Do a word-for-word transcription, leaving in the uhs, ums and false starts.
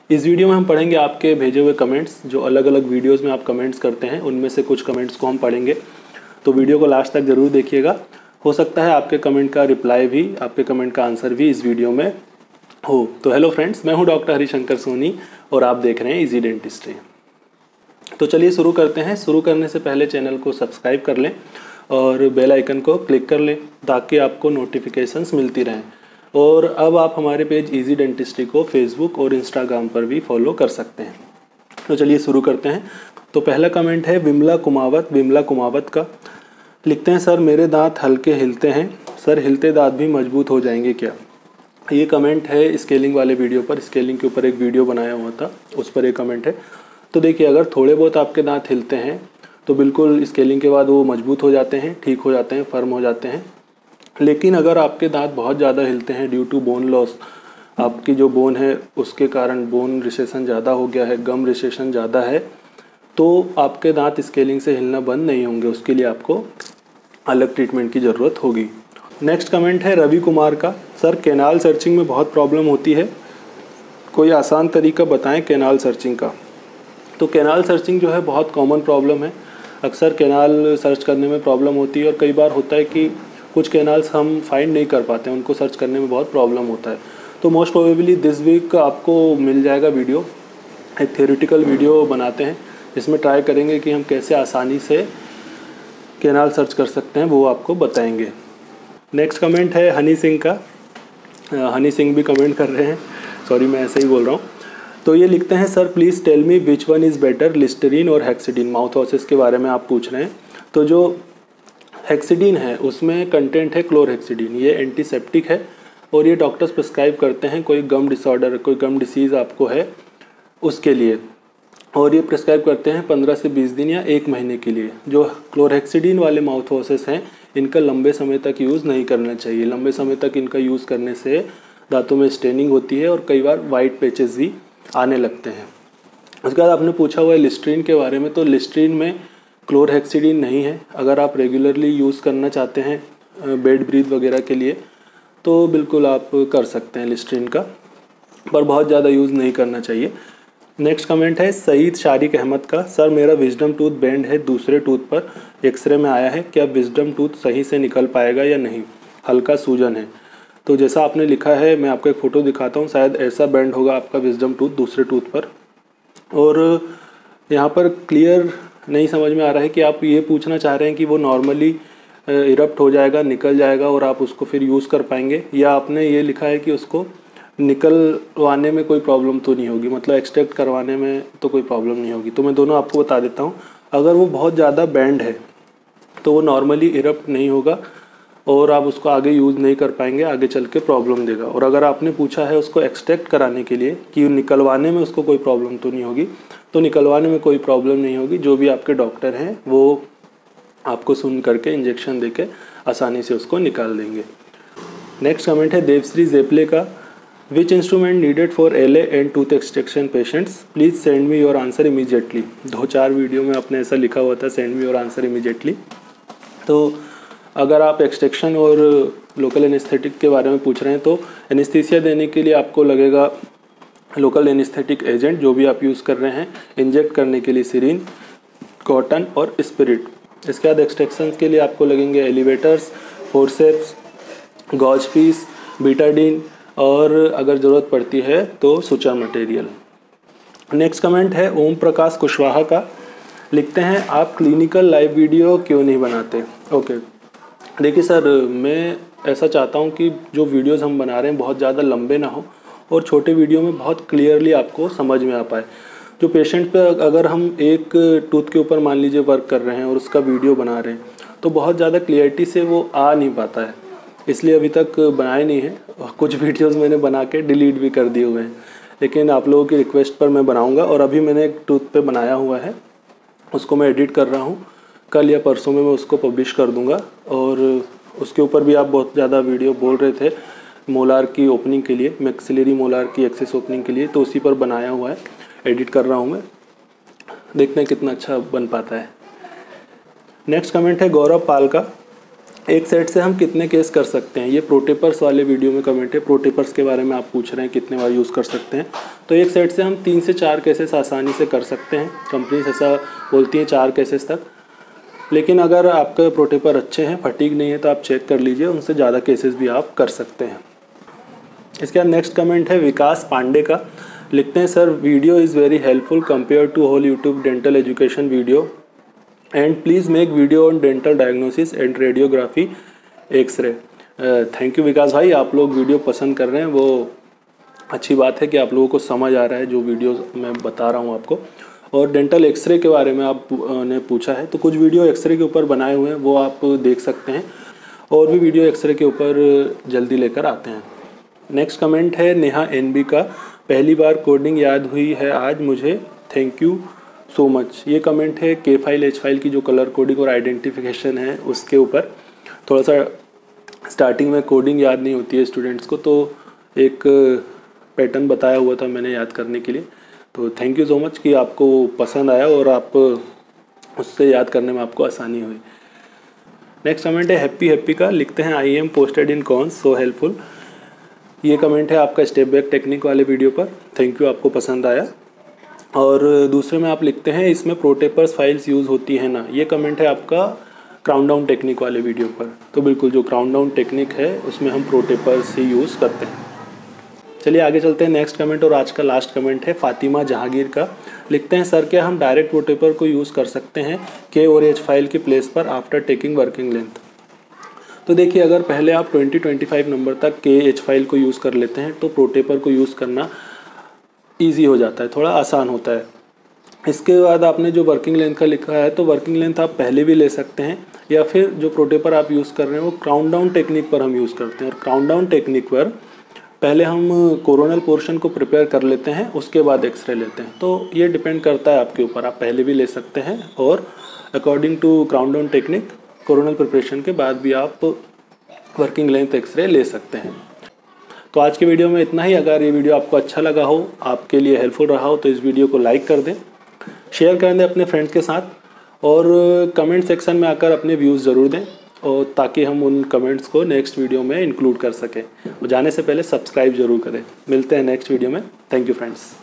इस वीडियो में हम पढ़ेंगे आपके भेजे हुए कमेंट्स, जो अलग अलग वीडियोस में आप कमेंट्स करते हैं, उनमें से कुछ कमेंट्स को हम पढ़ेंगे। तो वीडियो को लास्ट तक ज़रूर देखिएगा। हो सकता है आपके कमेंट का रिप्लाई भी, आपके कमेंट का आंसर भी इस वीडियो में हो। तो हेलो फ्रेंड्स, मैं हूं डॉक्टर हरिशंकर सोनी और आप देख रहे हैं इजी डेंटिस्ट्री। तो चलिए शुरू करते हैं। शुरू करने से पहले चैनल को सब्सक्राइब कर लें और बेल आइकन को क्लिक कर लें ताकि आपको नोटिफिकेशंस मिलती रहें। और अब आप हमारे पेज इजी डेंटिस्ट्री को फेसबुक और इंस्टाग्राम पर भी फॉलो कर सकते हैं। तो चलिए शुरू करते हैं। तो पहला कमेंट है विमला कुमावत विमला कुमावत का। लिखते हैं, सर मेरे दांत हल्के हिलते हैं, सर हिलते दांत भी मजबूत हो जाएंगे क्या? ये कमेंट है स्केलिंग वाले वीडियो पर। स्केलिंग के ऊपर एक वीडियो बनाया हुआ था, उस पर एक कमेंट है। तो देखिए, अगर थोड़े बहुत आपके दांत हिलते हैं तो बिल्कुल स्केलिंग के बाद वो मजबूत हो जाते हैं, ठीक हो जाते हैं, फर्म हो जाते हैं। लेकिन अगर आपके दांत बहुत ज़्यादा हिलते हैं ड्यू टू बोन लॉस, आपकी जो बोन है उसके कारण बोन रिसेशन ज़्यादा हो गया है, गम रिसेशन ज़्यादा है, तो आपके दांत स्केलिंग से हिलना बंद नहीं होंगे। उसके लिए आपको अलग ट्रीटमेंट की ज़रूरत होगी। नेक्स्ट कमेंट है रवि कुमार का। सर कैनाल सर्चिंग में बहुत प्रॉब्लम होती है, कोई आसान तरीका बताएं कैनाल सर्चिंग का। तो कैनाल सर्चिंग जो है बहुत कॉमन प्रॉब्लम है। अक्सर कैनाल सर्च करने में प्रॉब्लम होती है और कई बार होता है कि कुछ कैनाल्स हम फाइंड नहीं कर पाते हैं, उनको सर्च करने में बहुत प्रॉब्लम होता है। तो मोस्ट प्रोबेबली दिस वीक आपको मिल जाएगा वीडियो, एक थ्योरेटिकल वीडियो बनाते हैं जिसमें ट्राई करेंगे कि हम कैसे आसानी से कैनाल सर्च कर सकते हैं, वो आपको बताएंगे। नेक्स्ट कमेंट है हनी सिंह का। हनी सिंह भी कमेंट कर रहे हैं, सॉरी मैं ऐसे ही बोल रहा हूँ। तो ये लिखते हैं, sir please tell me which one is better, Listerine और हेक्साडिन। माउथ वॉशेस के बारे में आप पूछ रहे हैं। तो जो हेक्साडिन है उसमें कंटेंट है क्लोरहेक्सिडिन, ये एंटीसेप्टिक है और ये डॉक्टर्स प्रिस्क्राइब करते हैं कोई गम डिसऑर्डर, कोई गम डिसीज़ आपको है उसके लिए, और ये प्रिस्क्राइब करते हैं पंद्रह से बीस दिन या एक महीने के लिए। जो क्लोरहेक्सिडिन वाले माउथ वॉशेस हैं इनका लंबे समय तक यूज़ नहीं करना चाहिए। लंबे समय तक इनका यूज़ करने से दांतों में स्टेनिंग होती है और कई बार वाइट पैचेस भी आने लगते हैं। उसके बाद आपने पूछा हुआ है लिस्टरीन के बारे में। तो लिस्टरीन में क्लोरहेक्सिडिन नहीं है। अगर आप रेगुलरली यूज़ करना चाहते हैं बेड ब्रीथ वगैरह के लिए तो बिल्कुल आप कर सकते हैं लिस्टरीन का, पर बहुत ज़्यादा यूज़ नहीं करना चाहिए। नेक्स्ट कमेंट है सईद शारिक अहमद का। सर मेरा विजडम टूथ बेंड है दूसरे टूथ पर, एक्सरे में आया है, क्या विजडम टूथ सही से निकल पाएगा या नहीं? हल्का सूजन है। तो जैसा आपने लिखा है, मैं आपको एक फ़ोटो दिखाता हूँ, शायद ऐसा बेंड होगा आपका विजडम टूथ दूसरे टूथ पर। और यहाँ पर क्लियर नहीं समझ में आ रहा है कि आप ये पूछना चाह रहे हैं कि वो नॉर्मली इरप्ट हो जाएगा, निकल जाएगा और आप उसको फिर यूज़ कर पाएंगे, या आपने ये लिखा है कि उसको निकलवाने में कोई प्रॉब्लम तो नहीं होगी, मतलब एक्सट्रैक्ट करवाने में तो कोई प्रॉब्लम नहीं होगी। तो मैं दोनों आपको बता देता हूँ। अगर वो बहुत ज़्यादा बैंड है तो वो नॉर्मली इरप्ट नहीं होगा और आप उसको आगे यूज़ नहीं कर पाएंगे, आगे चल के प्रॉब्लम देगा। और अगर आपने पूछा है उसको एक्सट्रैक्ट कराने के लिए कि निकलवाने में उसको कोई प्रॉब्लम तो नहीं होगी, तो निकलवाने में कोई प्रॉब्लम नहीं होगी। जो भी आपके डॉक्टर हैं वो आपको सुन करके इंजेक्शन देके आसानी से उसको निकाल देंगे। नेक्स्ट कमेंट है देवश्री जेपले का। Which instrument needed for L A and tooth extraction patients, please send me your answer immediately. दो चार वीडियो में आपने ऐसा लिखा हुआ था, send me your answer immediately. तो अगर आप एक्सट्रैक्शन और लोकल एनेस्थेटिक के बारे में पूछ रहे हैं तो एनेस्थीसिया देने के लिए आपको लगेगा लोकल एनेस्थेटिक एजेंट जो भी आप यूज़ कर रहे हैं, इंजेक्ट करने के लिए सिरिन, कॉटन और स्पिरिट। इसके बाद एक्सट्रैक्शन के लिए आपको लगेंगे elevators, forceps, gauze piece, Betadine और अगर ज़रूरत पड़ती है तो सुचा मटेरियल। नेक्स्ट कमेंट है ओम प्रकाश कुशवाहा का। लिखते हैं, आप क्लिनिकल लाइव वीडियो क्यों नहीं बनाते? ओके, देखिए सर, मैं ऐसा चाहता हूँ कि जो वीडियोस हम बना रहे हैं बहुत ज़्यादा लंबे ना हो और छोटे वीडियो में बहुत क्लियरली आपको समझ में आ पाए। जो पेशेंट पे अगर हम एक टूथ के ऊपर मान लीजिए वर्क कर रहे हैं और उसका वीडियो बना रहे हैं तो बहुत ज़्यादा क्लियरिटी से वो आ नहीं पाता है, इसलिए अभी तक बनाए नहीं है। कुछ वीडियोज़ मैंने बना के डिलीट भी कर दिए हुए हैं, लेकिन आप लोगों की रिक्वेस्ट पर मैं बनाऊँगा। और अभी मैंने एक टूथ पे बनाया हुआ है, उसको मैं एडिट कर रहा हूँ, कल या परसों में मैं उसको पब्लिश कर दूंगा। और उसके ऊपर भी आप बहुत ज़्यादा वीडियो बोल रहे थे मोलार की ओपनिंग के लिए, मैक्सिलरी मोलार की एक्सेस ओपनिंग के लिए, तो उसी पर बनाया हुआ है, एडिट कर रहा हूँ मैं, देखते हैं कितना अच्छा बन पाता है। नेक्स्ट कमेंट है गौरव पाल का। एक सेट से हम कितने केस कर सकते हैं, ये प्रोटेपर्स वाले वीडियो में कमेंट है। प्रोटेपर्स के बारे में आप पूछ रहे हैं कितने बार यूज़ कर सकते हैं। तो एक सेट से हम तीन से चार केसेस आसानी से कर सकते हैं। कंपनीज ऐसा बोलती हैं चार केसेस तक, लेकिन अगर आपके प्रोटेपर अच्छे हैं, फटीग नहीं है, तो आप चेक कर लीजिए, उनसे ज़्यादा केसेस भी आप कर सकते हैं। इसके बाद नेक्स्ट कमेंट है विकास पांडे का। लिखते हैं sir video is very helpful compare to whole YouTube dental education video and please make video on dental diagnosis and radiography x-ray. Thank you Vikas भाई, आप लोग वीडियो पसंद कर रहे हैं, वो अच्छी बात है कि आप लोगों को समझ आ रहा है जो वीडियो मैं बता रहा हूँ आपको। और डेंटल एक्सरे के बारे में आपने पूछा है, तो कुछ वीडियो एक्सरे के ऊपर बनाए हुए हैं, वो आप देख सकते हैं। और भी वीडियो एक्सरे के ऊपर जल्दी लेकर आते हैं। नेक्स्ट कमेंट है नेहा एनबी का। पहली बार कोडिंग याद हुई है आज मुझे, थैंक यू सो मच। ये कमेंट है के फाइल एच फाइल की जो कलर कोडिंग और आइडेंटिफिकेशन है उसके ऊपर। थोड़ा सा स्टार्टिंग में कोडिंग याद नहीं होती है स्टूडेंट्स को, तो एक पैटर्न बताया हुआ था मैंने याद करने के लिए। तो थैंक यू सो मच कि आपको पसंद आया और आप उससे याद करने में आपको आसानी हुई। नेक्स्ट कमेंट है हैप्पी हैप्पी का। लिखते हैं I am posted in cons so helpful. ये कमेंट है आपका स्टेप बैक टेक्निक वाले वीडियो पर, थैंक यू, आपको पसंद आया। और दूसरे में आप लिखते हैं इसमें प्रोटेपर्स फाइल्स यूज़ होती है ना। ये कमेंट है आपका क्राउन डाउन टेक्निक वाले वीडियो पर। तो बिल्कुल जो क्राउन डाउन टेक्निक है उसमें हम प्रोटेपर्स ही यूज़ करते हैं। चलिए आगे चलते हैं। नेक्स्ट कमेंट और आज का लास्ट कमेंट है फातिमा जहांगीर का। लिखते हैं सर क्या हम डायरेक्ट प्रोटेपर को यूज़ कर सकते हैं के और एच फाइल की प्लेस पर आफ्टर टेकिंग वर्किंग लेंथ। तो देखिए, अगर पहले आप ट्वेंटी ट्वेंटी फाइव नंबर तक के एच फाइल को यूज़ कर लेते हैं तो प्रोटेपर को यूज़ करना ईजी हो जाता है, थोड़ा आसान होता है। इसके बाद आपने जो वर्किंग लेंथ का लिखा है, तो वर्किंग लेंथ आप पहले भी ले सकते हैं, या फिर जो प्रोटेपर आप यूज़ कर रहे हैं वो क्राउन डाउन टेक्निक पर हम यूज़ करते हैं। और क्राउन डाउन टेक्निक पर पहले हम कोरोनल पोर्शन को प्रिपेयर कर लेते हैं, उसके बाद एक्सरे लेते हैं। तो ये डिपेंड करता है आपके ऊपर, आप पहले भी ले सकते हैं और according to crown down technique coronal preparation के बाद भी आप वर्किंग लेंथ एक्सरे ले सकते हैं। तो आज के वीडियो में इतना ही। अगर ये वीडियो आपको अच्छा लगा हो, आपके लिए हेल्पफुल रहा हो, तो इस वीडियो को लाइक कर दें, शेयर कर दें अपने फ्रेंड्स के साथ, और कमेंट सेक्शन में आकर अपने व्यूज़ ज़रूर दें, और ताकि हम उन कमेंट्स को नेक्स्ट वीडियो में इंक्लूड कर सकें। और जाने से पहले सब्सक्राइब जरूर करें। मिलते हैं नेक्स्ट वीडियो में। Thank you friends.